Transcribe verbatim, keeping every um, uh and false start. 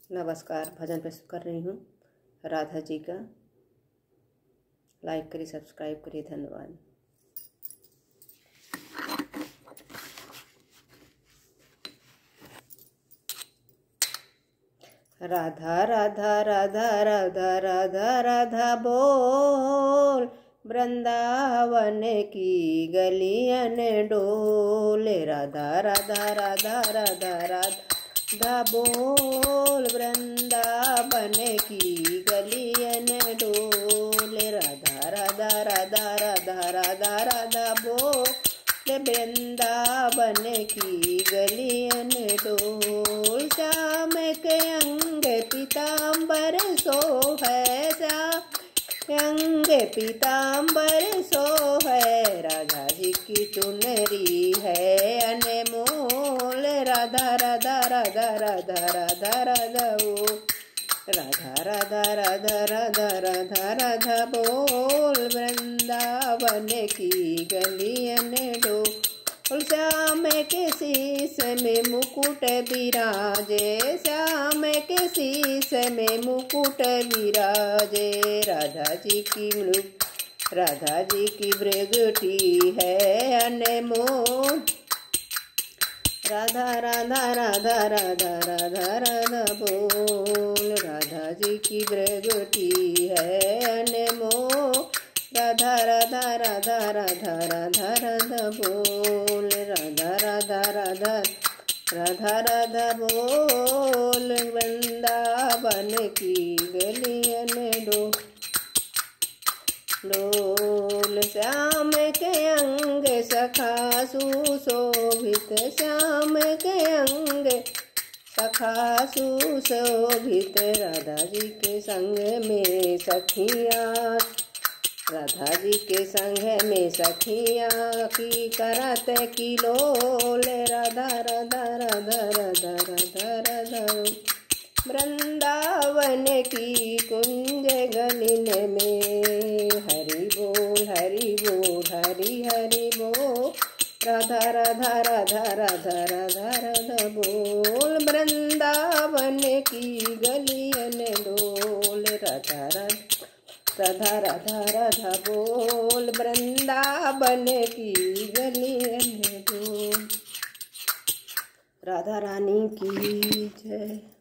नमस्कार। भजन प्रस्तुत कर रही हूँ राधा जी का। लाइक करिए, सब्सक्राइब करिए। धन्यवाद। राधा राधा राधा राधा राधा राधा बोल, वृंदावन की गलियन डोले। राधा राधा राधा राधा राधा बोल, वृंदावन की गलियन डोले। राधा राधा राधा राधा राधा राधा बोल, वृंदावन की गलियन डोल। श्याम के अंग पीताम्बर सोहै, श्याम अंग पीताम्बर सोहै। राधा जी की चुनरी है अनमोल। राधा राधा राधा राधा राधा राधा ओ राधा राधा राधा राधा राधा राधा बोल, वृंदावन की गलियन डोल। श्याम के शीश में मुकुट विराजे, श्याम के शीश में मुकुट विराजे। राधा जी की मृग राधा जी की भृगुटी है अनमोल। राधा राधा राधा राधा राधा राधा बोल, राधा जी की भृगुटी है अनमोल। राधा राधा राधा राधा राधा राधा बोल, राधा राधा राधा राधा राधा बोल, वृंदावन की गलियन डोल डोल। श्याम के अंग सखा सुशोभित, श्याम के अंग सखा सुशोभित। राधा जी के संग में सखियाँ, राधा जी के संग में सखियाँ की करत की लोल। राधा राधा राधा राधा राधा राधा वृंदावन की कुंज गलिन में हरि बोल हरि बोल हरि हरि बोल। राधा राधा राधा राधा राधा राधा बोल, वृंदावन की गलियन डोल। राधा राधा राधा राधा राधा बोल, वृंदावन की गलियन डोल। राधा रानी की जय।